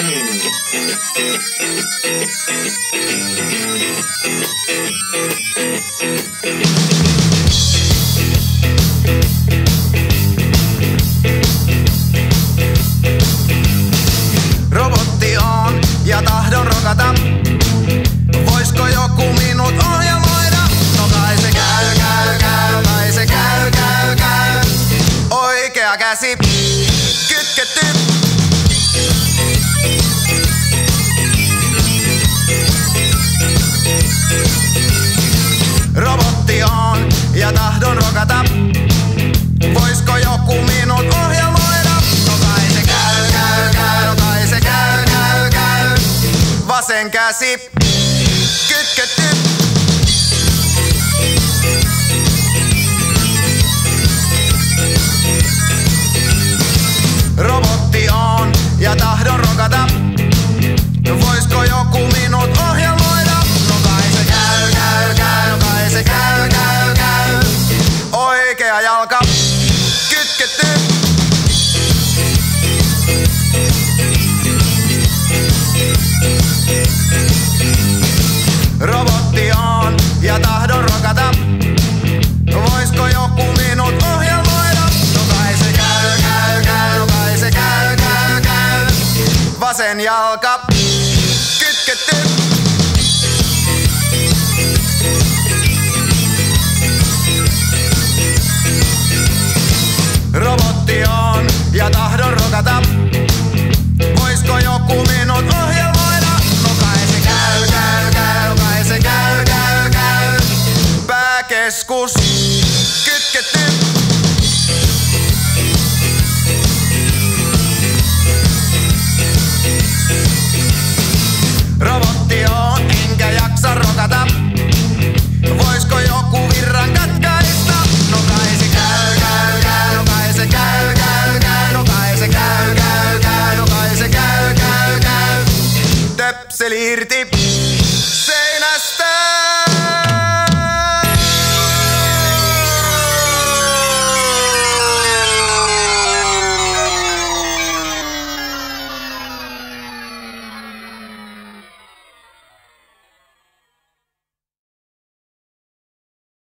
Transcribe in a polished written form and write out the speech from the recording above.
Robotti on ja tahdon rokata. Voisko joku minut ohjelmoida? No kai se käy, kai se käy. Oikea käsi kytketty. Robotti on ja tahdon rokata. Voisko joku minut ohjelmoida? No kai se käy, kai se käy. Vasen käsi kytketty. Robotti on ja tahdon rokata. Voisko joku minut ohjelmoida? No kai se käy, kai se käy. Oikea jalka kytketty. Robotti on ja tahdon rokata. Voisko joku minut ohjelmoida? No kai se käy, kai se käy. Vasen jalka kytketty. Robotti on ja tahdon rokata. Voisko joku minut ohjelmoida? No kai se käy, kai se käy. Pääkeskus kytketty. Robotti on enkä jaksa rokata. Voisko joku virran katkaista? No kai se käy, kai se käy. No kai se käy, no kai se käy. Töpseli irti seinästä.